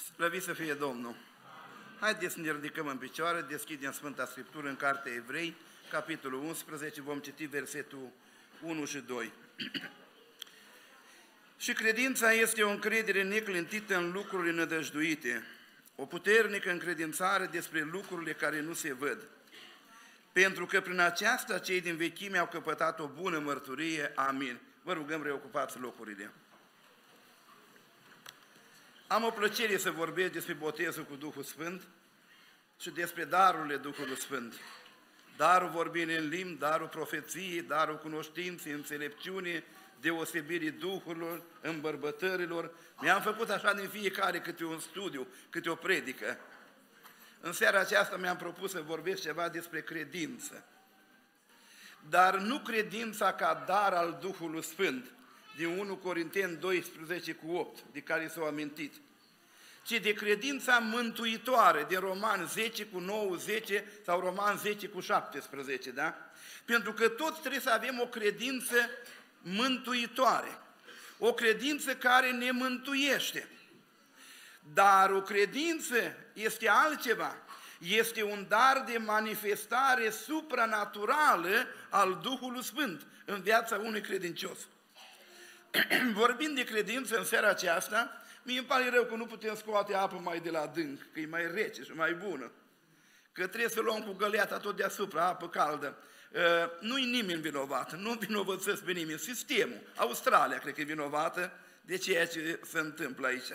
Slăvit să fie Domnul! Haideți să ne ridicăm în picioare, deschidem Sfânta Scriptură în Cartea Evrei, capitolul 11, vom citi versetul 1 și 2. Și credința este o încredere neclintită în lucrurile nădăjduite, o puternică încredințare despre lucrurile care nu se văd. Pentru că prin aceasta cei din vechime au căpătat o bună mărturie. Amin. Vă rugăm, reocupați locurile. Am o plăcere să vorbesc despre botezul cu Duhul Sfânt și despre darurile Duhului Sfânt. Darul vorbirii în limbi, darul profeției, darul cunoștinței, înțelepciunii, deosebirii Duhurilor, îmbărbătărilor. Mi-am făcut așa din fiecare câte un studiu, câte o predică. În seara aceasta mi-am propus să vorbesc ceva despre credință. Dar nu credința ca dar al Duhului Sfânt, din 1 Corinteni 12 cu 8, de care s-au amintit, ci de credința mântuitoare, din Roman 10 cu 9, 10 sau Roman 10 cu 17, da? Pentru că toți trebuie să avem o credință mântuitoare, o credință care ne mântuiește. Dar o credință este altceva, este un dar de manifestare supranaturală al Duhului Sfânt în viața unui credincios. Vorbind de credință în seara aceasta, mie îmi pare rău că nu putem scoate apă mai de la adânc, că e mai rece și mai bună, că trebuie să luăm cu găleata tot deasupra, apă caldă. Nu-i nimeni vinovat, nu vinovățesc pe nimeni. Sistemul, Australia cred că e vinovată de ceea ce se întâmplă aici.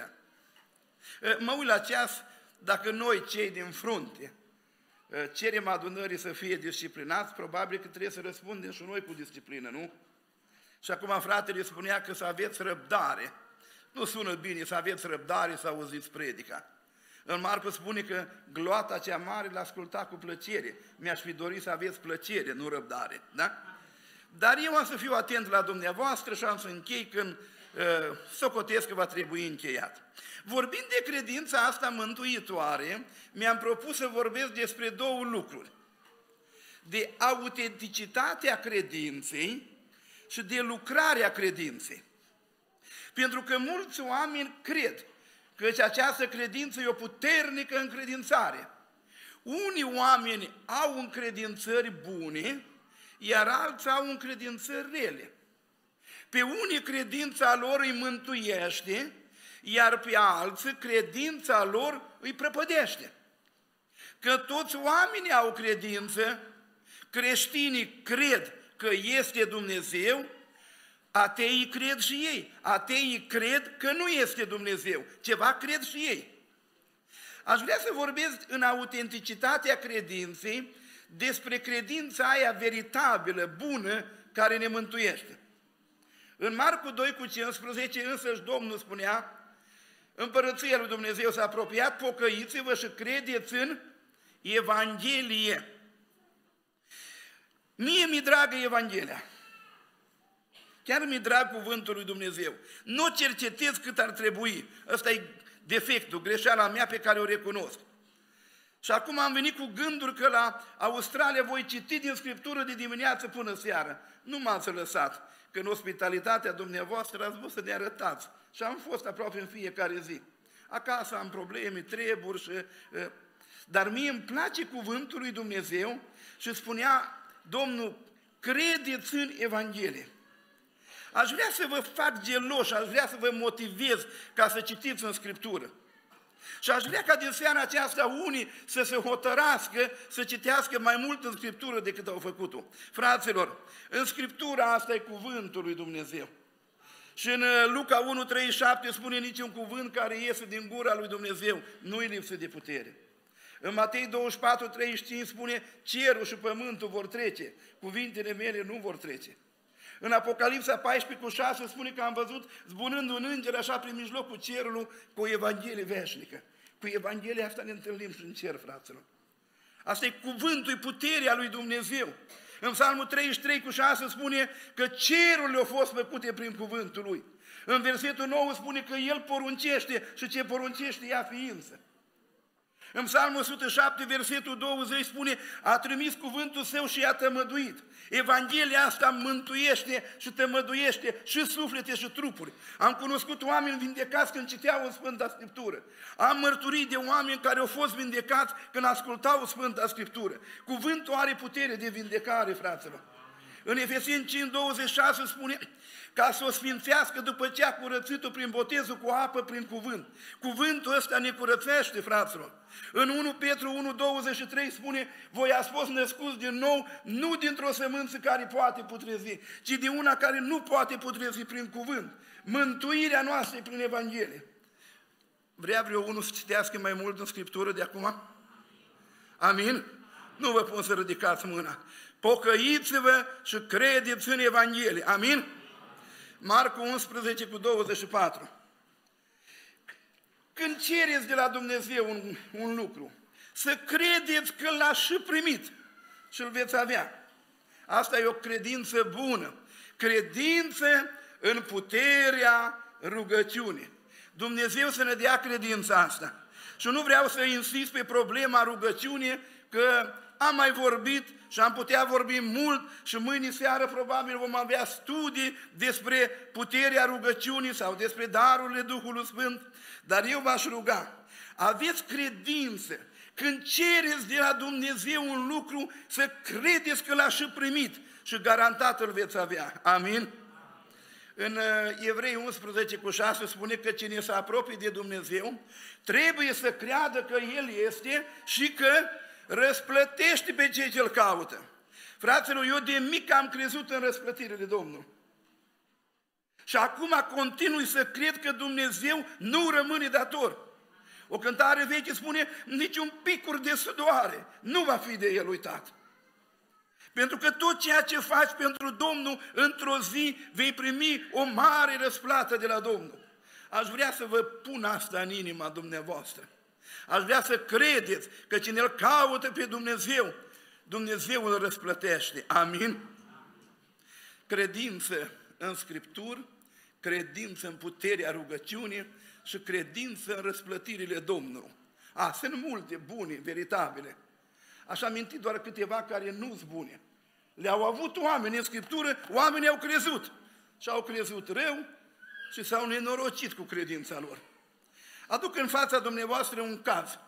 Mă uit la ceas, dacă noi cei din frunte cerem adunării să fie disciplinați, probabil că trebuie să răspundem și noi cu disciplină, nu? Și acum fratele spunea că să aveți răbdare. Nu sună bine să aveți răbdare să auziți predica. În Marcu spune că gloata cea mare l-asculta cu plăcere. Mi-aș fi dorit să aveți plăcere, nu răbdare. Da? Dar eu am să fiu atent la dumneavoastră și am să închei când socotesc că va trebui încheiat. Vorbind de credința asta mântuitoare, mi-am propus să vorbesc despre două lucruri. De autenticitatea credinței și de lucrarea credinței. Pentru că mulți oameni cred că această credință e o puternică încredințare. Unii oameni au încredințări bune, iar alții au încredințări rele. Pe unii credința lor îi mântuiește, iar pe alții credința lor îi prăpădește. Că toți oamenii au credință, creștinii cred că este Dumnezeu, ateii cred și ei. Ateii cred că nu este Dumnezeu. Ceva cred și ei. Aș vrea să vorbesc în autenticitatea credinței despre credința aia veritabilă, bună, care ne mântuiește. În Marcu 2 cu 15 însăși Domnul spunea: Împărăția lui Dumnezeu s-a apropiat, pocăiți-vă și credeți în Evanghelie. Mie mi-e dragă Evanghelia. Chiar mi-e drag cuvântul lui Dumnezeu. Nu o cercetez cât ar trebui. Ăsta e defectul, greșeala mea pe care o recunosc. Și acum am venit cu gânduri că la Australia voi citi din Scriptură de dimineață până seară. Nu m-ați lăsat, că în ospitalitatea dumneavoastră ați vrut să ne arătați. Și am fost aproape în fiecare zi. Acasă am probleme, treburi și... Dar mie îmi place cuvântul lui Dumnezeu și spunea Domnul: credeți în Evanghelie. Aș vrea să vă fac geloși, aș vrea să vă motivez ca să citiți în Scriptură. Și aș vrea ca din seara aceasta unii să se hotărască să citească mai mult în Scriptură decât au făcut-o. Fraților, în Scriptura asta e cuvântul lui Dumnezeu. Și în Luca 1:37 spune: niciun cuvânt care iese din gura lui Dumnezeu nu-i lipsă de putere. În Matei 24:35 spune: cerul și pământul vor trece, cuvintele mele nu vor trece. În Apocalipsa 14:6 spune că am văzut zburând un înger așa prin mijlocul cerului cu o Evanghelie veșnică. Cu Evanghelia asta ne întâlnim și în cer, fraților. Asta e cuvântul, e puterea lui Dumnezeu. În Psalmul 33:6 spune că cerurile au fost făcute prin cuvântul lui. În versetul 9 spune că el poruncește și ce poruncește ia ființă. În Psalmul 107, versetul 20 spune, a trimis cuvântul său și i-a tămăduit. Evanghelia asta mântuiește și tămăduiește și suflete și trupuri. Am cunoscut oameni vindecați când citeau în Sfânta Scriptură. Am mărturii de oameni care au fost vindecați când ascultau Sfânta Scriptură. Cuvântul are putere de vindecare, fraților. În Efeseni 5:26 spune ca să o sfințească după ce a curățit-o prin botezul cu apă, prin cuvânt. Cuvântul ăsta ne curățește, fraților. În 1 Petru 1:23 spune, voi ați fost născuți din nou, nu dintr-o sămânță care poate putrezi, ci din una care nu poate putrezi prin cuvânt. Mântuirea noastră e prin Evanghelie. Vrea unul să citească mai mult în Scriptură de acum? Amin? Nu vă pun să ridicați mâna. Pocăiți-vă și credeți în Evanghelie. Amin? Marcu 11:24. Când cereți de la Dumnezeu un lucru, să credeți că l-ați și primit și îl veți avea. Asta e o credință bună. Credință în puterea rugăciunii. Dumnezeu să ne dea credința asta. Și nu vreau să insist pe problema rugăciunii, că am mai vorbit și am putea vorbi mult și mâine seară probabil vom avea studii despre puterea rugăciunii sau despre darurile Duhului Sfânt, dar eu v-aș ruga, aveți credință când cereți de la Dumnezeu un lucru, să credeți că l-ați și primit și garantat îl veți avea. Amin? În Evrei 11:6 spune că cine se apropie de Dumnezeu trebuie să creadă că El este și că răsplătește pe cei ce îl caută. Fraților, eu de mic am crezut în răsplătirile Domnului. Și acum continui să cred că Dumnezeu nu rămâne dator. O cântare veche spune, niciun picur de sudoare nu va fi de El uitat. Pentru că tot ceea ce faci pentru Domnul, într-o zi vei primi o mare răsplată de la Domnul. Aș vrea să vă pun asta în inima dumneavoastră. Aș vrea să credeți că cine îl caută pe Dumnezeu, Dumnezeu îl răsplătește. Amin? Credință în Scripturi, credință în puterea rugăciunii și credință în răsplătirile Domnului. Sunt multe bune, veritabile. Aș aminti doar câteva care nu-s bune. Le-au avut oameni în Scriptură, oamenii au crezut. Și au crezut rău și s-au nenorocit cu credința lor. Aduc în fața dumneavoastră un caz.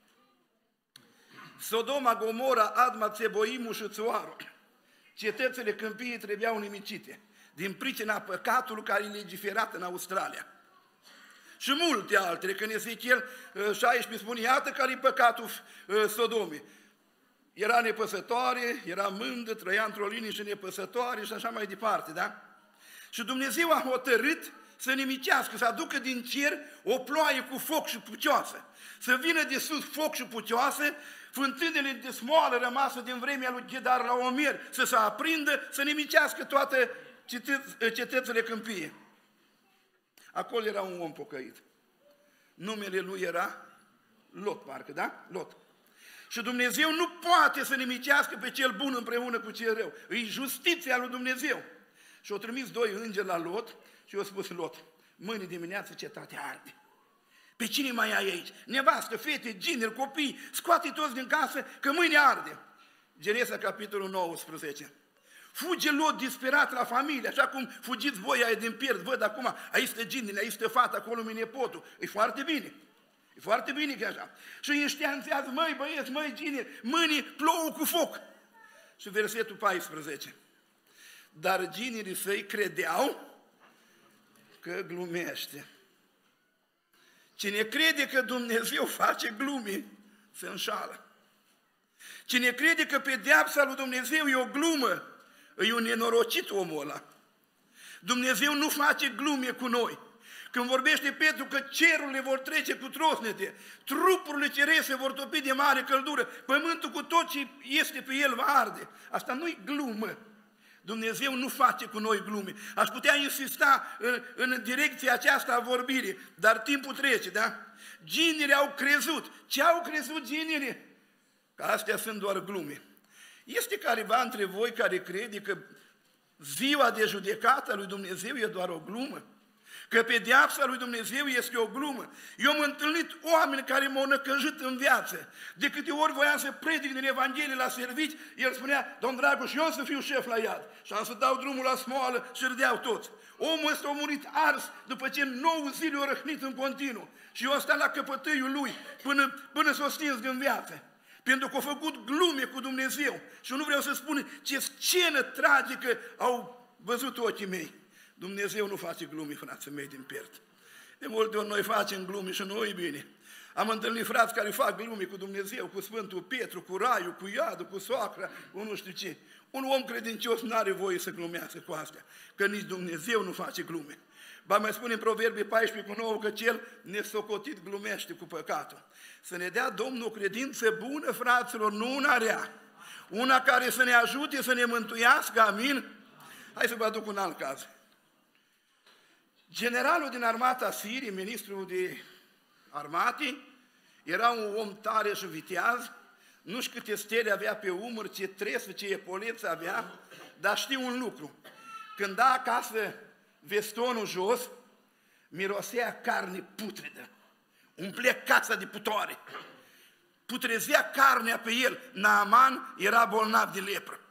Sodoma, Gomora, Adma, Țeboimu și Țoaru. Cetățile câmpiei trebuiau nimicite din pricina păcatului care e legiferat în Australia. Și multe altele, când Ezechiel 16 spune, iată care e păcatul Sodomei. Era nepăsătoare, era mândră, trăia într-o liniște nepăsătoare și așa mai departe, da? Și Dumnezeu a hotărât să nimicească, să aducă din cer o ploaie cu foc și pucioasă. Să vină de sus foc și pucioasă, fântânele de smoală rămasă din vremea lui Ghedar la Omer să se aprindă, să nimicească toate cetățile câmpiei. Acolo era un om pocăit. Numele lui era Lot, parcă, da? Lot. Și Dumnezeu nu poate să nimicească pe cel bun împreună cu cel rău. E justiția lui Dumnezeu. Și au trimis doi îngeri la Lot și i-au spus Lot, mâine dimineață cetatea arde. Pe cine mai ai aici? Nevastă, fete, gineri, copii, scoate toți din casă că mâine arde. Genesa, capitolul 19. Fuge Lot disperat la familie, așa cum fugiți voi aia din pierd. Văd acum, aici stă ginele, aici stă fata, acolo mi nepotul. E foarte bine. E foarte bine că așa. Și îi înștianțează, măi băieți, măi gineri, mâine plouă cu foc. Și versetul 14. Dar ginerii săi credeau că glumește. Cine crede că Dumnezeu face glume, se înșală. Cine crede că pedeapsa lui Dumnezeu e o glumă, e un nenorocit omul ăla. Dumnezeu nu face glume cu noi. Când vorbește Petru că cerurile vor trece cu trosnete, trupurile cerești se vor topi de mare căldură, pământul cu tot ce este pe el va arde. Asta nu-i glumă. Dumnezeu nu face cu noi glume. Aș putea insista în direcția aceasta a vorbirii, dar timpul trece, da? Ginerii au crezut. Ce au crezut ginerii? Că astea sunt doar glume. Este careva între voi care crede că ziua de judecată a lui Dumnezeu e doar o glumă? Că pedeapsa lui Dumnezeu este o glumă. Eu am întâlnit oameni care m-au năcăjit în viață. De câte ori voiam să predic din Evanghelie la servici, el spunea, Domn Dragoș, eu să fiu șef la iad. Și am să dau drumul la smoală și râdeau toți. Omul ăsta a murit ars după ce 9 zile o răhnit în continuu. Și eu am stat la căpătâiul lui până s-o stins în viață. Pentru că au făcut glume cu Dumnezeu. Și nu vreau să spun ce scenă tragică au văzut ochii mei. Dumnezeu nu face glume, frații mei, din pierd. De multe ori noi facem glume și nu e bine. Am întâlnit frați care fac glume cu Dumnezeu, cu Sfântul Petru, cu Raiul, cu Iadul, cu soacra, cu nu știu ce. Un om credincios nu are voie să glumească cu astea, că nici Dumnezeu nu face glume. Ba mai spune în Proverbii 14:9 că cel nesocotit glumește cu păcatul. Să ne dea Domnul o credință bună, fraților, nu una rea. Una care să ne ajute să ne mântuiască, amin? Hai să vă aduc un alt caz. Generalul din armata Siriei, ministrul de armate, era un om tare și viteaz, nu știu câte stele avea pe umăr, ce tresă, ce epoleță avea, dar știu un lucru. Când da acasă vestonul jos, mirosea carne putredă, umplea casa de putoare, putrezea carnea pe el. Naaman era bolnav de lepră.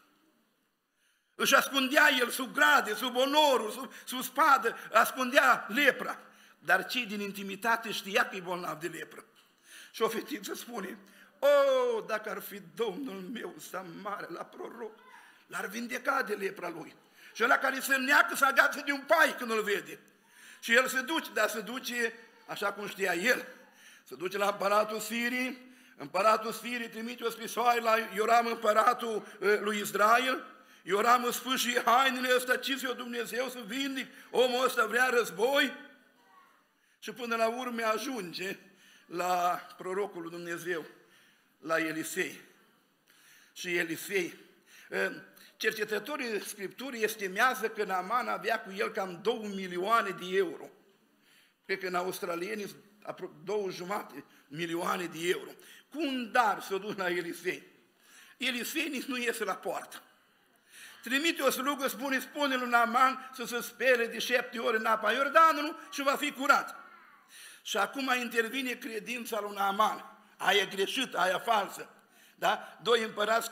Își ascundea el sub grade, sub onorul, sub spadă, ascundea lepra. Dar cei din intimitate știa că e bolnav de lepră. Și o fetiță spune, dacă ar fi Domnul meu să mare la proroc, l-ar vindeca de lepra lui. Și ăla care se neacă să agață de un pai când îl vede. Și el se duce, dar se duce așa cum știa el. Se duce la împăratul Siriei, împăratul Siriei trimite o scrisoare la Ioram, împăratul lui Israel. Ioram îți sfâșie hainele ăsta, ce-ți-o Dumnezeu să vindic, omul ăsta vrea război. Și până la urmă ajunge la prorocul lui Dumnezeu, la Elisei. Și Elisei, cercetătorii Scripturii estimează că Naaman avea cu el cam 2 milioane de euro. Cred că în australieni 2,5 milioane de euro. Cu un dar s-o duc la Elisei. Elisei nici nu iese la poartă. Trimite o slugă, spune lui Naaman să se spele de 7 ori în apa Iordanului și va fi curat. Și acum intervine credința lui Naaman. Aia greșită, aia falsă. Da? 2 Împărați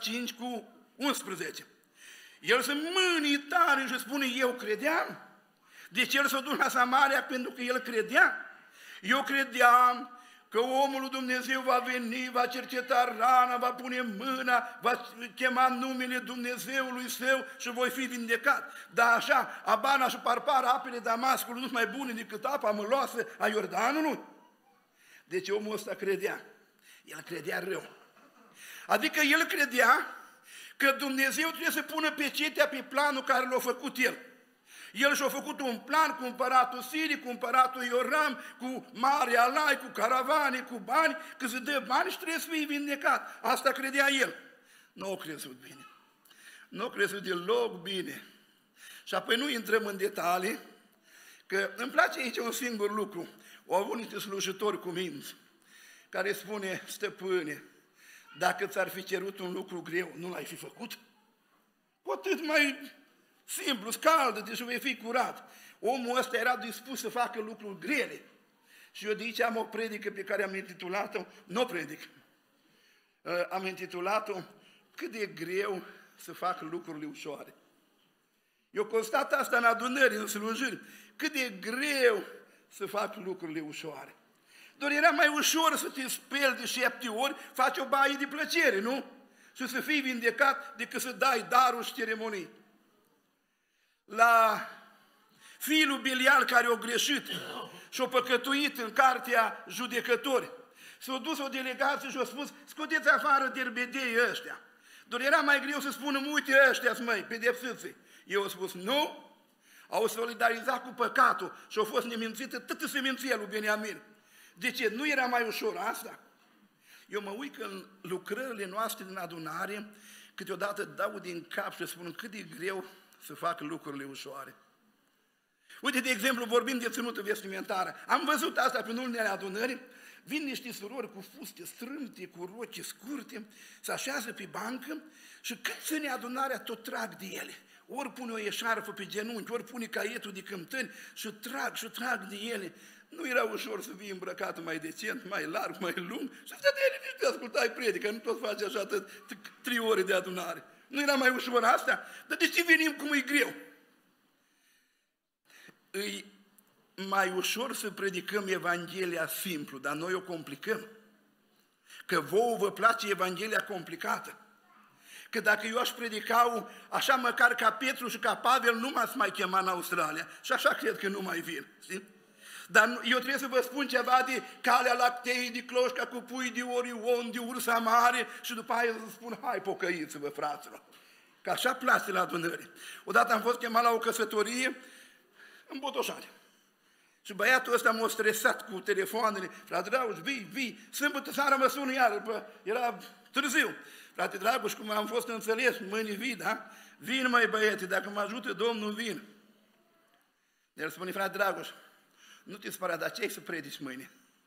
5:11. El se mânie tare și spune, eu credeam. Deci el s-a dus la Samaria pentru că el credea. Eu credeam că omul lui Dumnezeu va veni, va cerceta rana, va pune mâna, va chema numele Dumnezeului său și voi fi vindecat. Dar așa, Abana și Parpara, apele Damascului, nu sunt mai bune decât apa măloasă a Iordanului? Deci omul ăsta credea. El credea rău. Adică el credea că Dumnezeu trebuie să pună pecetea pe planul care l-a făcut el. El și-a făcut un plan cu împăratul Sirii, cu împăratul Ioram, cu mare alai, cu caravane, cu bani, că se dă bani și trebuie să fie vindecat. Asta credea el. Nu a crezut bine. Nu a crezut deloc bine. Și apoi nu intrăm în detalii, că îmi place aici un singur lucru. Au avut niște slujitori cu minți, care spune, stăpâne, dacă ți-ar fi cerut un lucru greu, nu l-ai fi făcut? Cu atât mai simplu, scaldă-te și vei fi curat. Omul ăsta era dispus să facă lucruri grele. Și eu de aici am o predică pe care am intitulat-o, am intitulat-o, cât de greu să fac lucrurile ușoare. Eu constat asta în adunări, în slujiri, cât de greu să fac lucrurile ușoare. Doar era mai ușor să te speli de 7 ori, faci o baie de plăcere, nu? Și să fii vindecat decât să dai darul și ceremonii. La fiul Bilial care a greșit și a păcătuit în cartea Judecători, s-a dus o delegație și a spus, scoteți afară derbedei ăștia. Doar era mai greu să spună, uite ăștia-s măi, pedepsiți-i. Eu am spus, nu, au solidarizat cu păcatul și au fost nemințită toată seminția lui Beniamin. De ce? Nu era mai ușor asta? Eu mă uit că în lucrările noastre din adunare, câteodată dau din cap și spun cât de greu să fac lucrurile ușoare. Uite, de exemplu, vorbim de ținută vestimentară. Am văzut asta pe unele adunări, vin niște surori cu fuste strâmte, cu rochi scurte, se așează pe bancă și cât ține adunarea, tot trag de ele. ori pune o eșarfă pe genunchi, ori pune caietul de cântări și trag de ele. Nu era ușor să fii îmbrăcat mai decent, mai larg, mai lung și să te liniști te ascultai predică, nu tot faci așa 3 ore de adunare. Nu era mai ușor asta? Dar de ce venim cum e greu? E mai ușor să predicăm Evanghelia simplu, dar noi o complicăm. Că vouă vă place Evanghelia complicată. Că dacă eu aș predica așa măcar ca Petru și ca Pavel, nu m-ați mai chema în Australia. Și așa cred că nu mai vin. Știi? Dar eu trebuie să vă spun ceva de calea lactei, de cloșca cu pui, de Orion, de ursa mare și după aia să spun, hai pocăiți-vă, fraților. Că așa place la adunări. Odată am fost chemat la o căsătorie în Botoșani. Și băiatul ăsta m-a stresat cu telefoanele. Frate Dragoș, vii, sâmbătă seara mă sună iară, era târziu. Frate Dragoș, cum am fost înțeles, mâine vii, da? Vin, măi băiete, dacă mă ajută Domnul, vin. El spune, frate Dragoș, nu te spăra, dar ce ai să predici mâine?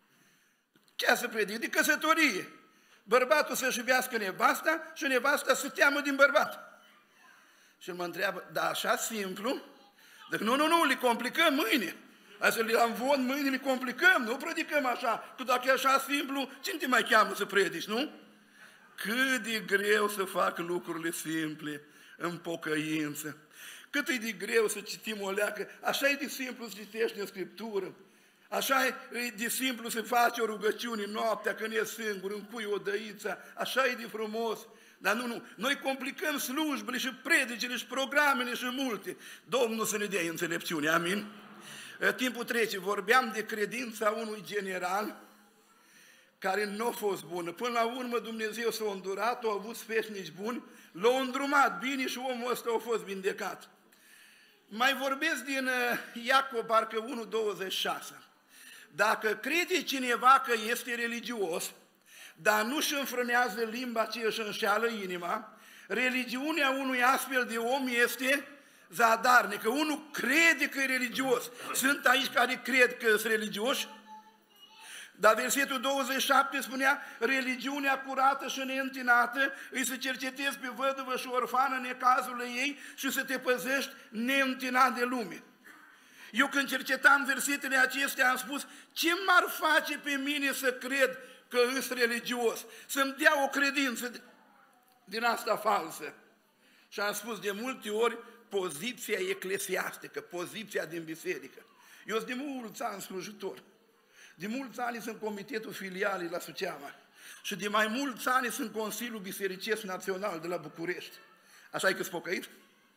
Ce ai să predici? De căsătorie. Bărbatul să-și iubească nevasta și nevasta să teamă din bărbat. Și el mă întreabă, da, așa simplu? Deci nu, le complicăm mâine. Hai să le învon mâine, le complicăm, nu predicăm așa. Că dacă e așa simplu, cine te mai cheamă să predici, nu? Cât de greu să fac lucrurile simple în pocăință. Cât e de greu să citim o leacă, așa e de simplu să citești în Scriptură. Așa e de simplu să faci o rugăciune noaptea când e singur, încui o dăiță, așa e de frumos. Dar nu, noi complicăm slujbele și predicile și programele și multe. Domnul să ne dea înțelepciune, amin? Timpul trece, vorbeam de credința unui general care nu a fost bună. Până la urmă Dumnezeu s-a îndurat, a avut sfetnici buni, l-a îndrumat bine și omul ăsta a fost vindecat. Mai vorbesc din Iacov, parcă 1:26. Dacă crede cineva că este religios, dar nu-și înfrânează limba, ci își înșeală inima, religiunea unui astfel de om este zadarnică. Unul crede că e religios. Sunt aici care cred că sunt religioși? Dar versetul 27 spunea, religiunea curată și neîntinată îi să cercetezi pe văduvă și orfană în necazurile ei și să te păzești neîntinat de lume. Eu când cercetam versetele acestea am spus, ce m-ar face pe mine să cred că îs religios? Să-mi dea o credință din asta falsă. Și am spus de multe ori, poziția eclesiastică, poziția din biserică. Eu sunt de mulți ani slujitor. De mulți ani sunt comitetul filialei la Suceava. Și de mai mulți ani sunt Consiliul Bisericesc Național de la București. Așa e că-s pocăit?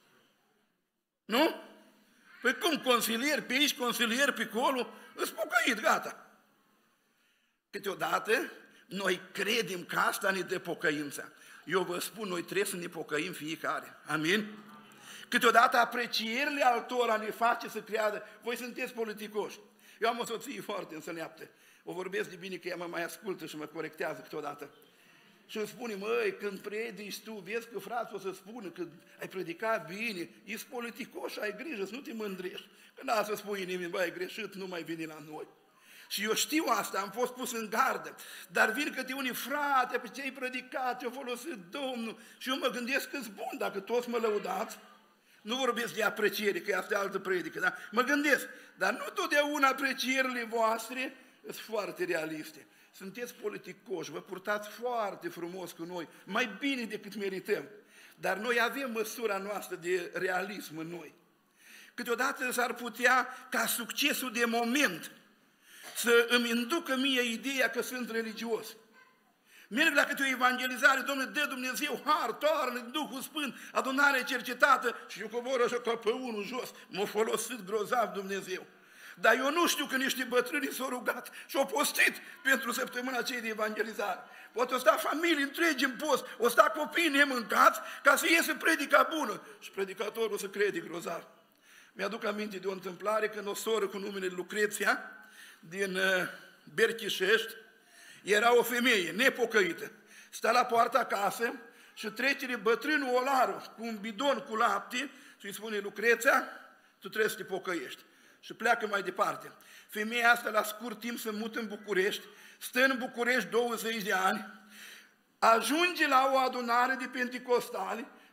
Nu? Păi cum, consilier pe aici, consilier pe acolo, îs pocăit, gata. Câteodată noi credem că asta ne dă pocăința. Eu vă spun, noi trebuie să ne pocăim fiecare. Amin? Câteodată aprecierile altora ne face să creadă, voi sunteți politicoși. Eu am o soție foarte înțeleaptă. O vorbesc de bine că ea mă mai ascultă și mă corectează câteodată. Și îmi spune, măi, când predici tu, vezi că frații o să spună că ai predicat bine, ești politicoș, ai grijă să nu te mândrești. Că n-a să spui nimeni, băi, ai greșit, nu mai vine la noi. Și eu știu asta, am fost pus în gardă, dar vin câte unii, frate, pe ce ai predicat, ce-a folosit Domnul. Și eu mă gândesc că-s bun, dacă toți mă lăudați. Nu vorbesc de apreciere, că asta e altă predică, da? Mă gândesc, dar nu totdeauna aprecierile voastre sunt foarte realiste. Sunteți politicoși, vă purtați foarte frumos cu noi, mai bine decât merităm. Dar noi avem măsura noastră de realism în noi. Câteodată s-ar putea ca succesul de moment să îmi inducă mie ideea că sunt religios. Merg la câte o evangelizare, Domnule, dă Dumnezeu har, toarnă, Duhul Sfânt, adunare cercetată și eu cobor așa ca pe unul jos, m-a folosit grozav Dumnezeu. Dar eu nu știu că niște bătrâni s-au rugat și au postit pentru săptămâna aceea de evangelizare. Poate o sta familii întregi în post, o sta copii nemâncați ca să iese predica bună și predicatorul să crede grozav. Mi-aduc aminte de o întâmplare când o soră cu numele Lucreția din Berchișești, era o femeie nepocăită, sta la poarta acasă și trece bătrânul olarul cu un bidon cu lapte și îi spune, Lucreția, tu trebuie să te pocăiești. Și pleacă mai departe. Femeia asta la scurt timp se mută în București, stă în București 20 de ani, ajunge la o adunare de penticostali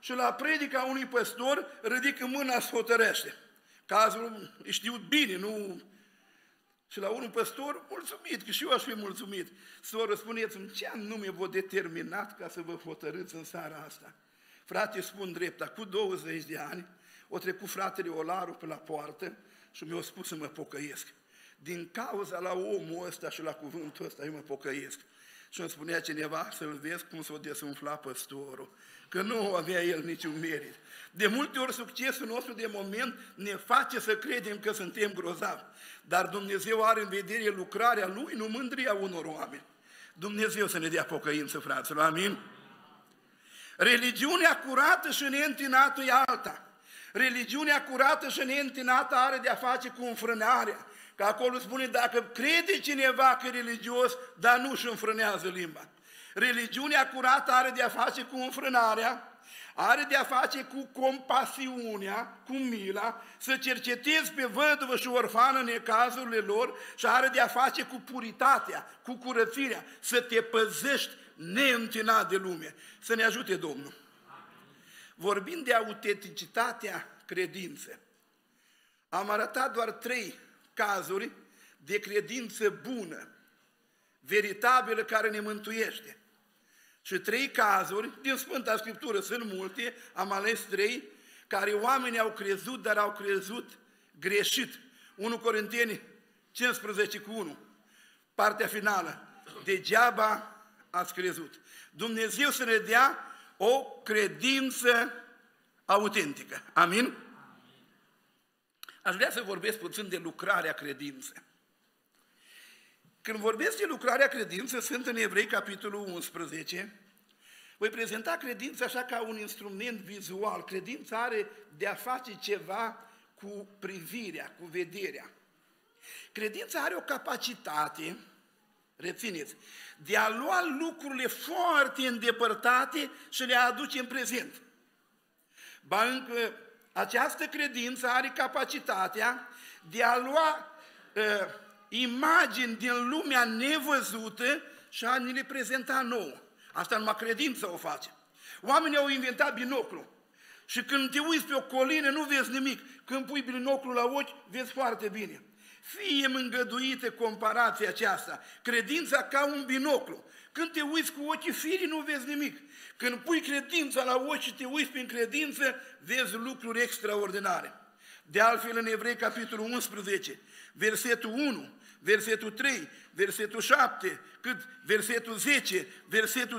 și la predica unui păstor ridică mâna și hotărăște. Cazul e știut bine, nu... Și la unul păstor, mulțumit, că și eu aș fi mulțumit. Soră, spuneți-mi, ce anume v-a determinat ca să vă hotărâți în seara asta? Frate, spun drept, cu 20 de ani, o trecut fratele Olaru pe la poartă și mi-a spus să mă pocăiesc. Din cauza la omul ăsta și la cuvântul ăsta, eu mă pocăiesc. Și îmi spunea cineva să-l vezi cum s-o desumfla păstorul, că nu avea el niciun merit. De multe ori succesul nostru de moment ne face să credem că suntem grozavi, dar Dumnezeu are în vedere lucrarea Lui, nu mândria unor oameni. Dumnezeu să ne dea pocăință, fraților, amin? Religiunea curată și neîntinată e alta. Religiunea curată și neîntinată are de-a face cu înfrânarea. Că acolo spune, dacă crede cineva că e religios, dar nu își înfrânează limba. Religiunea curată are de-a face cu înfrânarea, are de-a face cu compasiunea, cu mila, să cercetezi pe văduvă și orfană necazurile lor și are de-a face cu puritatea, cu curățirea, să te păzești neîntinat de lume. Să ne ajute Domnul. Vorbind de autenticitatea credinței, am arătat doar 3 cazuri de credință bună, veritabilă, care ne mântuiește. Și 3 cazuri, din Sfânta Scriptură sunt multe, am ales 3, care oamenii au crezut, dar au crezut greșit. 1 Corinteni 15:1, partea finală. Degeaba ați crezut. Dumnezeu să ne dea o credință autentică. Amin? Aș vrea să vorbesc puțin de lucrarea credinței. Când vorbesc de lucrarea credinței, sunt în Evrei, capitolul 11, voi prezenta credința așa ca un instrument vizual. Credința are de a face ceva cu privirea, cu vederea. Credința are o capacitate, rețineți, de a lua lucrurile foarte îndepărtate și le aduce în prezent. Ba încă, această credință are capacitatea de a lua imagini din lumea nevăzută și a ne le prezenta nouă. Asta numai credința o face. Oamenii au inventat binoclu și când te uiți pe o colină nu vezi nimic. Când pui binoclul la ochi, vezi foarte bine. Fie îngăduită comparația aceasta. Credința ca un binoclu. Când te uiți cu ochii firii, nu vezi nimic. Când pui credința la ochi și te uiți prin credință, vezi lucruri extraordinare. De altfel, în Evrei, capitolul 11, versetul 1, versetul 3, versetul 7, versetul 10, versetul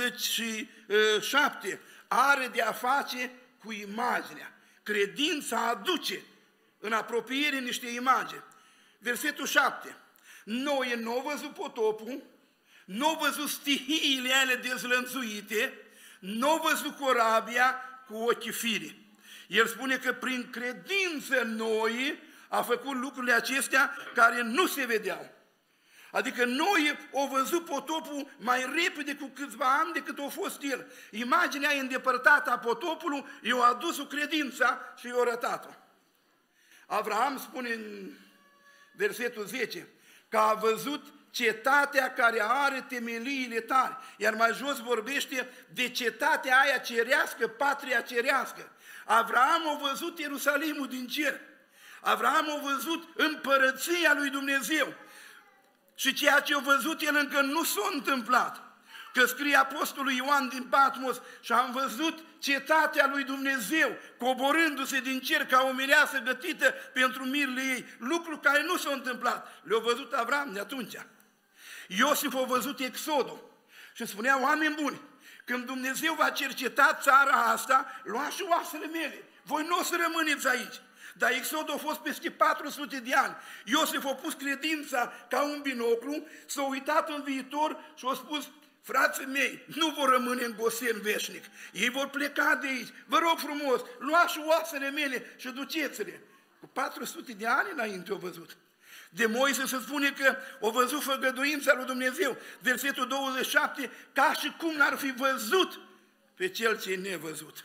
27, are de a face cu imaginea. Credința aduce în apropiere niște imagini. Versetul 7, Noe n-au văzut potopul, n-au văzut stihiile ale dezlănțuite, n-au văzut corabia cu ochii firii. El spune că prin credință Noe a făcut lucrurile acestea care nu se vedeau. Adică Noe a văzut potopul mai repede cu câțiva ani decât a fost el. Imaginea îndepărtată a potopului i-a adus-o credința și i-a arătat-o. Avraam spune în versetul 10 că a văzut cetatea care are temeliile tari. Iar mai jos vorbește de cetatea aia cerească, patria cerească. Avraam a văzut Ierusalimul din cer. Avraam a văzut împărăția lui Dumnezeu. Și ceea ce a văzut el încă nu s-a întâmplat. Că scrie apostolul Ioan din Patmos și am văzut cetatea lui Dumnezeu coborându-se din cer ca o mireasă gătită pentru mirile ei. Lucru care nu s-a întâmplat. Le-a văzut Avram de atunci. Iosif a văzut Exodul și spunea, oameni buni, când Dumnezeu va cerceta țara asta, luați și oasele mele. Voi nu o să rămâneți aici. Dar Exodul a fost peste 400 de ani. Iosif a pus credința ca un binoclu, s-a uitat în viitor și a spus, frații mei, nu vor rămâne în Gosen veșnic. Ei vor pleca de aici. Vă rog frumos, luați oasele mele și duceți-le. Cu 400 de ani înainte au văzut. De Moise se spune că au văzut făgăduința lui Dumnezeu. Versetul 27, ca și cum n-ar fi văzut pe cel ce e nevăzut.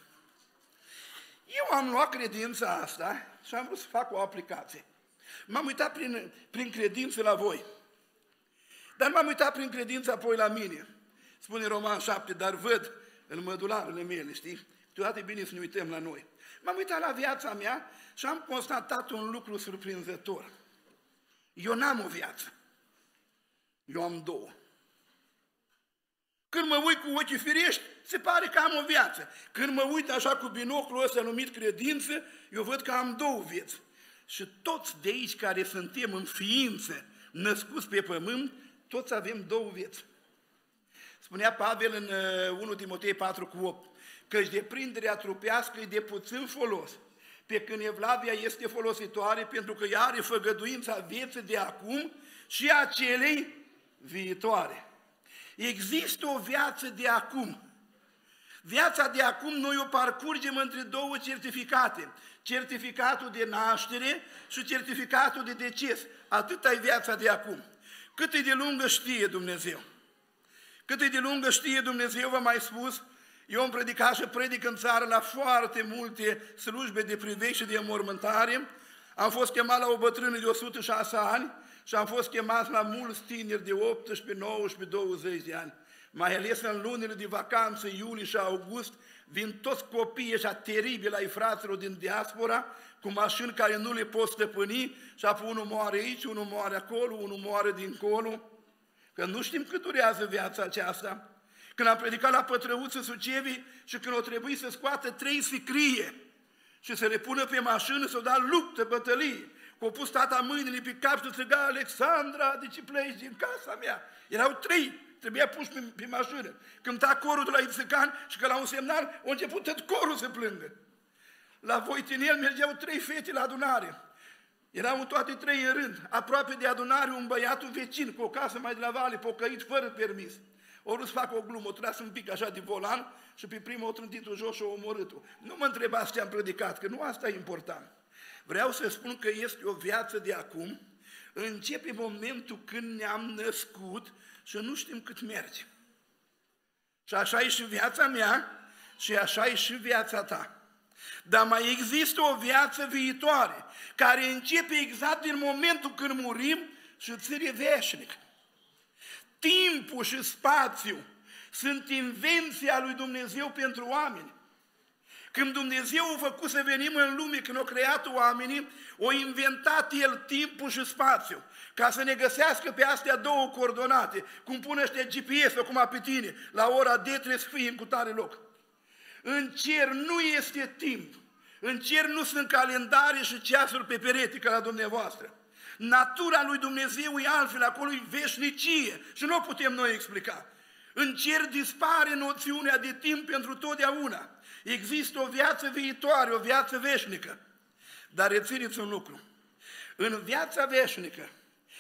Eu am luat credința asta și am vrut să fac o aplicație. M-am uitat prin credință la voi. Dar m-am uitat prin credință apoi la mine. Spune Roman 7, dar văd în mădularele mele, știi? Câteodată e bine să ne uităm la noi. M-am uitat la viața mea și am constatat un lucru surprinzător. Eu n-am o viață. Eu am două. Când mă uit cu ochii firești, se pare că am o viață. Când mă uit așa cu binoclul ăsta numit credință, eu văd că am două vieți. Și toți de aici care suntem în ființă, născuți pe pământ, toți avem două vieți. Spunea Pavel în 1 Timotei 4:8, căci deprinderea trupească e de puțin folos, pe când evlavia este folositoare pentru că ea are făgăduința vieții de acum și a celei viitoare. Există o viață de acum. Viața de acum noi o parcurgem între două certificate. Certificatul de naștere și certificatul de deces. Atâta e viața de acum. Cât e de lungă știe Dumnezeu. Cât e de lungă știe Dumnezeu, v-am mai spus, eu am predicat și predic în țară la foarte multe slujbe de priveghi și de înmormântare. Am fost chemat la o bătrână de 106 ani și am fost chemat la mulți tineri de 18, 19, 20 de ani. Mai ales în lunile de vacanță, iulie și august, vin toți copiii ăștia teribili ai fraților din diaspora, cu mașini care nu le pot stăpâni și apoi unul moare aici, unul moare acolo, unul moare dincolo. Că nu știm cât durează viața aceasta. Când am predicat la Pătrăuță Sucevi și când o trebuie să scoată 3 sicrie și să le pună pe mașină, să o dea luptă, bătălie, că o pus tata mâinile pe cap și striga, Alexandra, de ce pleci din casa mea? Erau 3, trebuia pus pe mașină. Cânta corul de la Ițăcan și că la un semnal a început tot corul să plângă. La Voitinel mergeau 3 fete la adunare. Erau toate 3 în rând. Aproape de adunare un băiat, un vecin, cu o casă mai de la vale, pocăit, fără permis. O vrut să facă o glumă, o tras un pic așa de volan și pe prima o trântit-o jos și o omorât-o. Nu mă întrebați ce am predicat, că nu asta e important. Vreau să spun că este o viață de acum, începe momentul când ne-am născut și nu știm cât merge. Și așa e și viața mea și așa e și viața ta. Dar mai există o viață viitoare, care începe exact din momentul când murim și ține veșnic. Timpul și spațiul sunt invenția lui Dumnezeu pentru oameni. Când Dumnezeu a făcut să venim în lume, când a creat oamenii, a inventat El timpul și spațiul, ca să ne găsească pe astea două coordonate, cum pune ăștia GPS-ul, acum pe tine, la ora D trebuie să fii în cutare loc. În cer nu este timp, în cer nu sunt calendare și ceasuri pe perete ca la dumneavoastră. Natura lui Dumnezeu e altfel, acolo e veșnicie și nu o putem noi explica. În cer dispare noțiunea de timp pentru totdeauna. Există o viață viitoare, o viață veșnică. Dar rețineți un lucru. În viața veșnică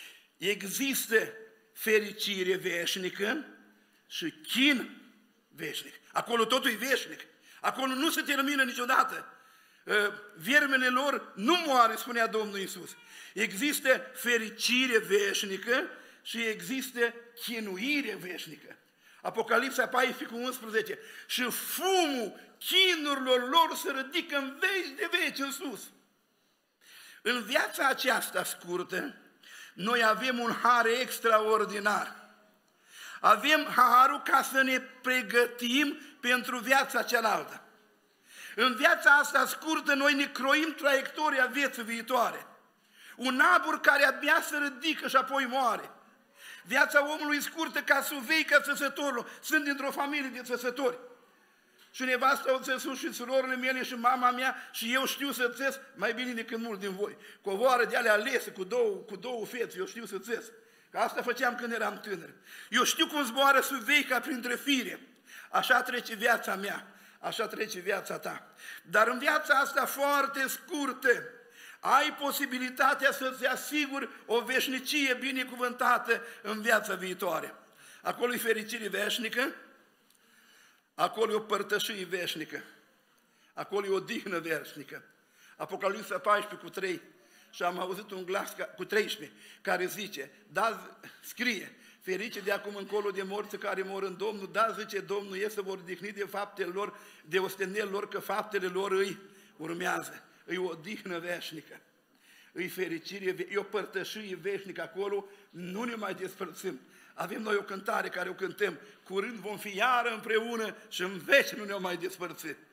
există fericire veșnică și chin veșnic. Acolo totul e veșnic. Acolo nu se termină niciodată. Viermele lor nu moare, spunea Domnul Iisus. Există fericire veșnică și există chinuire veșnică. Apocalipsa 14:11. Și fumul chinurilor lor se ridică în veci de veci în sus. În viața aceasta scurtă, noi avem un har extraordinar. Avem harul ca să ne pregătim pentru viața cealaltă. În viața asta scurtă, noi ne croim traiectoria vieții viitoare. Un abur care abia se ridică și apoi moare. Viața omului scurtă ca suveica țăsătorilor. Sunt dintr-o familie de țăsători. Și nevasta o țăsus și surorile mele și mama mea și eu știu să țes mai bine decât mulți din voi. Covoare de alea alese cu două fețe, eu știu să țes. Că asta făceam când eram tânăr. Eu știu cum zboară suveica printre fire. Așa trece viața mea, așa trece viața ta. Dar în viața asta foarte scurtă, ai posibilitatea să-ți asiguri o veșnicie binecuvântată în viața viitoare. Acolo e fericire veșnică, acolo e o părtășie veșnică, acolo e o dihnă veșnică. Apocalipsa 14:3 și am auzit un glas cu 13 care zice, da, scrie, ferice de acum încolo de morți care mor în Domnul, da, zice Domnul, ei se vor odihni de faptele lor, de ostenel lor, că faptele lor îi urmează. E o dihnă veșnică, e fericire, e o părtășie veșnică acolo, nu ne mai despărțim. Avem noi o cântare care o cântăm, curând vom fi iară împreună și în veci nu ne-o mai despărți.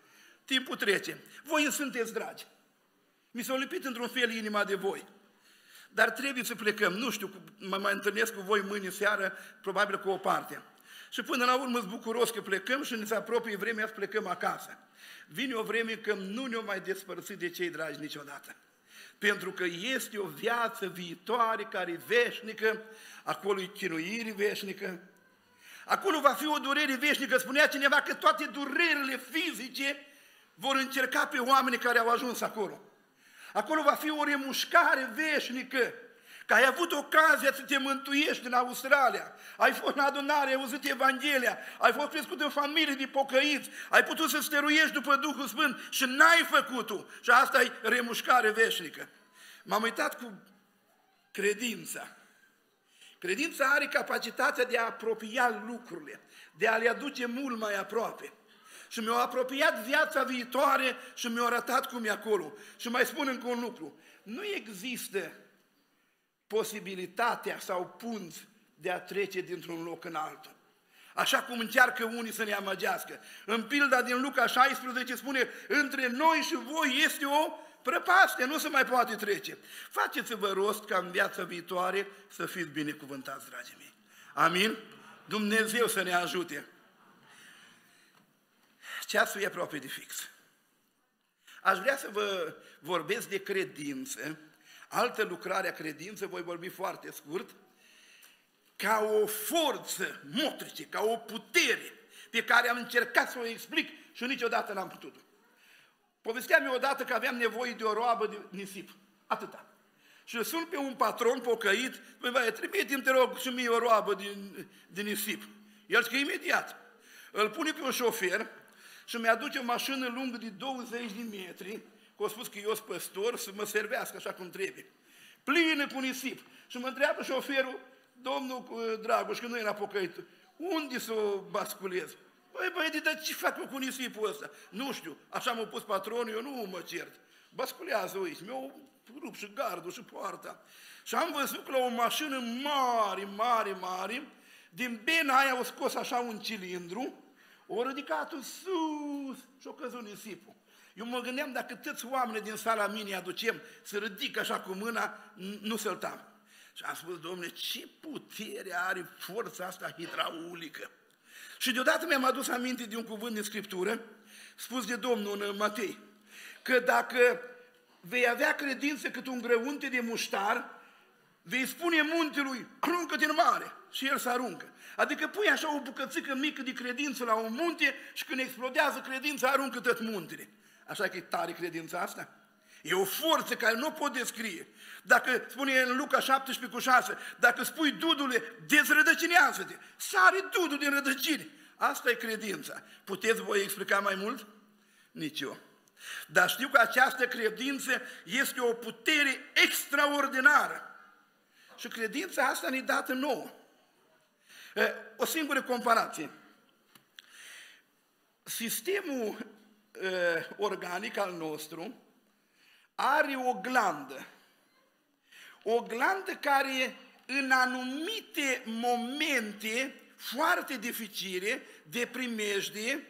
timpul trece. Voi îmi sunteți dragi. Mi s-a lipit într-un fel inima de voi. Dar trebuie să plecăm. Nu știu, mă mai întâlnesc cu voi mâine seară, probabil cu o parte. Și până la urmă sunt bucuros că plecăm și ne se apropie vremea să plecăm acasă. Vine o vreme când nu ne-o mai despărțit de cei dragi niciodată. Pentru că este o viață viitoare care e veșnică, acolo e chinuire veșnică, acolo va fi o durere veșnică. Spunea cineva că toate durerile fizice vor încerca pe oamenii care au ajuns acolo. Acolo va fi o remușcare veșnică, că ai avut ocazia să te mântuiești în Australia, ai fost în adunare, ai auzit Evanghelia, ai fost crescut în familie de pocăiți, ai putut să stăruiești după Duhul Sfânt și n-ai făcut-o. Și asta e remușcare veșnică. M-am uitat cu credința. Credința are capacitatea de a apropia lucrurile, de a le aduce mult mai aproape. Și mi-a apropiat viața viitoare și mi-a arătat cum e acolo. Și mai spun încă un lucru. Nu există posibilitatea sau punți de a trece dintr-un loc în altul. Așa cum încearcă unii să ne amăgească. În pilda din Luca 16 spune, între noi și voi este o prăpastie, nu se mai poate trece. Faceți-vă rost ca în viața viitoare să fiți binecuvântați, dragii mei. Amin? Dumnezeu să ne ajute. Ceasul e aproape de fix. Aș vrea să vă vorbesc de credință, altă lucrare a credinței, voi vorbi foarte scurt, ca o forță motrice, ca o putere pe care am încercat să o explic și niciodată n-am putut. Povesteam eu odată că aveam nevoie de o roabă de nisip, atâta. Și sun pe un patron pocăit, băi, trimite-mi, te rog, și mie o roabă de nisip. El scrie imediat. Îl pune pe un șofer și mi-aduce o mașină lungă de 20 de metri, că a spus că eu sunt păstor, să mă servească așa cum trebuie. Plină cu nisip. Și mă întreabă șoferul, domnul Dragoș, că nu era pocăit, unde să o basculez? Băi, dar ce fac eu cu nisipul ăsta? Nu știu, așa m-a pus patronul, eu nu mă cert. Basculează, uite, mi-au rupt și gardul și poarta. Și am văzut că la o mașină mare, din bena aia au scos așa un cilindru, o ridicat-o sus și-o căzut nisipul. Eu mă gândeam dacă toți oamenii din sala mine aducem să ridic așa cu mâna, nu săltam. Și am spus, Dom'le, ce putere are forța asta hidraulică? Și deodată mi-am adus aminte de un cuvânt din Scriptură, spus de Domnul în Matei, că dacă vei avea credință cât un grăunte de muștar, vei spune muntelui, aruncă-te în mare, și el se aruncă. Adică pui așa o bucățică mică de credință la un munte și când explodează credința, aruncă tot muntele. Așa că e tare credința asta. E o forță care nu o pot descrie. Dacă spune în Luca 17:6, dacă spui dudule, dezrădăcinează-te, sare dudul din rădăcini. Asta e credința. Puteți voi explica mai mult? Nici eu. Dar știu că această credință este o putere extraordinară. Și credința asta ne-i dată nouă. O singură comparație. Sistemul organic al nostru are o glandă care în anumite momente foarte dificile de primejdie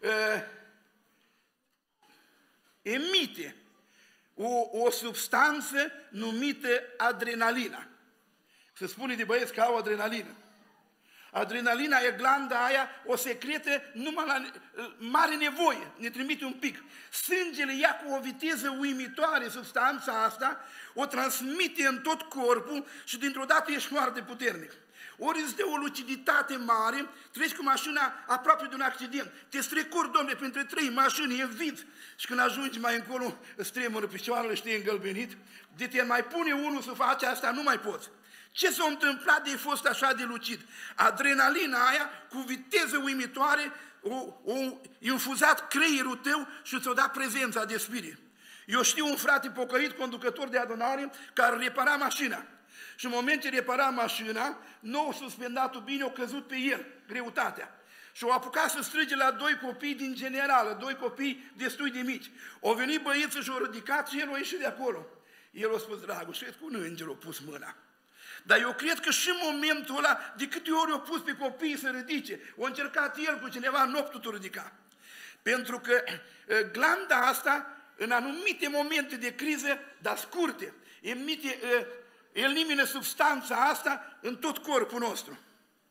emite o substanță numită adrenalina. Se spune de băieți că au adrenalină. Adrenalina e glanda aia, o secretă numai la mare nevoie, ne trimite un pic. Sângele ia cu o viteză uimitoare substanța asta, o transmite în tot corpul și dintr-o dată ești foarte puternic. Ori îți dă o luciditate mare, treci cu mașina aproape de un accident, te strecori, domne, printre 3 mașini, eviți. Și când ajungi mai încolo, îți tremură picioarele, știi, îngălbenit, de te mai pune unul să faci asta, nu mai poți. Ce s-a întâmplat de fost așa de lucid? Adrenalina aia, cu viteză uimitoare, o infuzat creierul tău și ți-o dat prezența de spirit. Eu știu un frate pocăit, conducător de adunare, care repara mașina. Și în moment ce repara mașina, nou suspendatul bine a căzut pe el, greutatea. Și au apucat să strige la 2 copii din generală, 2 copii destul de mici. Au venit băieții și au ridicat și el a ieșit de acolo. El a spus, Dragoș, cred că un înger a pus mâna. Dar eu cred că și în momentul ăla, de câte ori a pus pe copii să ridice, a încercat el cu cineva, nu a putut ridica. Pentru că glanda asta, în anumite momente de criză, dar scurte, elimină substanța asta în tot corpul nostru.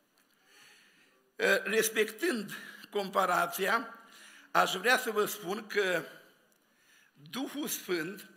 Respectând comparația, aș vrea să vă spun că Duhul Sfânt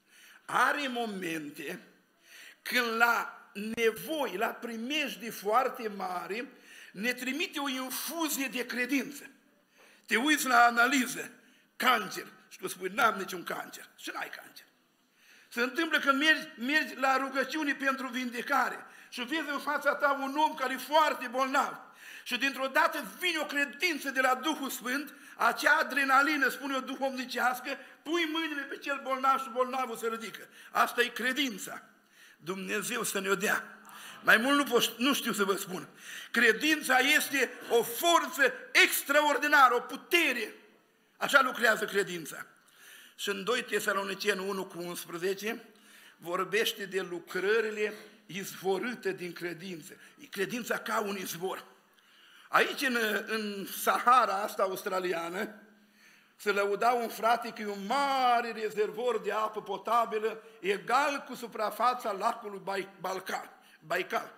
are momente când la nevoi, la primejdii foarte mari, ne trimite o infuzie de credință. Te uiți la analiză, cancer, și tu spui, n-am niciun cancer, și n-ai cancer. Se întâmplă că mergi la rugăciune pentru vindecare și vezi în fața ta un om care e foarte bolnav și dintr-o dată vine o credință de la Duhul Sfânt, acea adrenalină, spune eu, duhovnicească, pui mâinile pe cel bolnav și bolnavul se ridică. Asta e credința. Dumnezeu să ne-o dea. Mai mult nu știu să vă spun. Credința este o forță extraordinară, o putere. Așa lucrează credința. Și în 2 Tesaloniceni 1:11 vorbește de lucrările izvorâte din credință. Credința ca un izvor. Aici, în Sahara asta australiană, se lăuda un frate că e un mare rezervor de apă potabilă, egal cu suprafața lacului Baikal.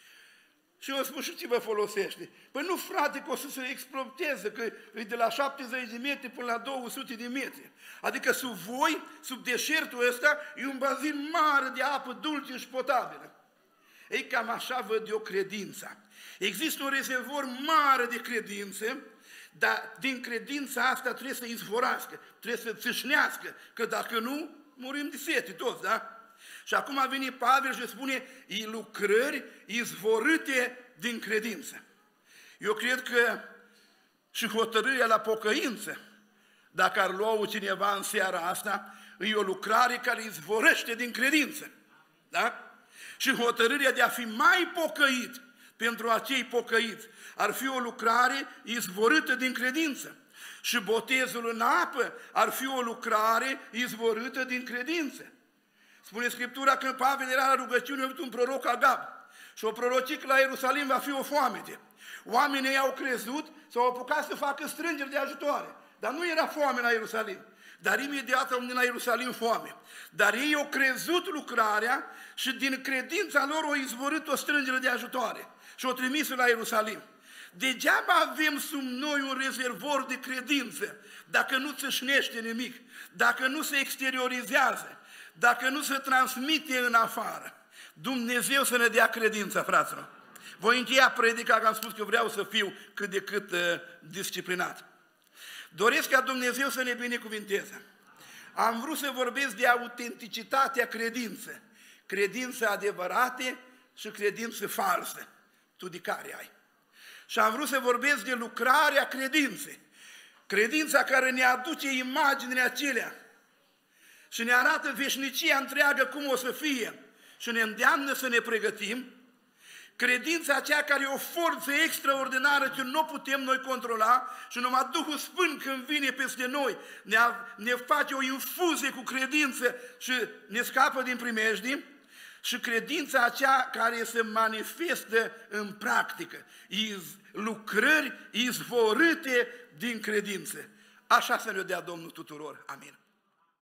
Și eu spun, și ce vă folosește? Păi nu, frate, că o să se explodeze, că e de la 70 de metri până la 200 de metri. Adică sub voi, sub deșertul ăsta, e un bazin mare de apă dulce și potabilă. Ei, cam așa văd eu credința. Există un rezervor mare de credință, dar din credința asta trebuie să izvorască, trebuie să țâșnească, că dacă nu, murim de sete toți, da? Și acum a venit Pavel și spune, lucrări izvorâte din credință. Eu cred că și hotărârea la pocăință, dacă ar lua cineva în seara asta, e o lucrare care izvorăște din credință. Da? Și hotărârea de a fi mai pocăit pentru acei pocăiți ar fi o lucrare izvorâtă din credință. Și botezul în apă ar fi o lucrare izvorâtă din credință. Spune Scriptura că Pavel era la rugăciune, a avut un proroc Agab și o prorocit că la Ierusalim va fi o foamete. Oamenii au crezut, s-au apucat să facă strângeri de ajutoare, dar nu era foame la Ierusalim. Dar imediat au venit la Ierusalim foame. Dar ei au crezut lucrarea și din credința lor au izvorât o strângere de ajutoare și au trimis-o la Ierusalim. Degeaba avem sub noi un rezervor de credință dacă nu țâșnește nimic, dacă nu se exteriorizează, dacă nu se transmite în afară. Dumnezeu să ne dea credință, fraților. Voi încheia predica, că am spus că vreau să fiu cât de cât disciplinat. Doresc ca Dumnezeu să ne binecuvinteze. Am vrut să vorbesc de autenticitatea credinței. Credință adevărate și credință falsă. Tu de care ai? Și am vrut să vorbesc de lucrarea credinței. Credința care ne aduce imaginile acelea și ne arată veșnicia întreagă cum o să fie și ne îndeamnă să ne pregătim. Credința aceea care e o forță extraordinară ce nu putem noi controla și numai Duhul Sfânt când vine peste noi ne face o infuzie cu credință și ne scapă din primejdii. Și credința aceea care se manifestă în practică, lucrări izvorâte din credință. Așa să ne dea Domnul tuturor. Amin.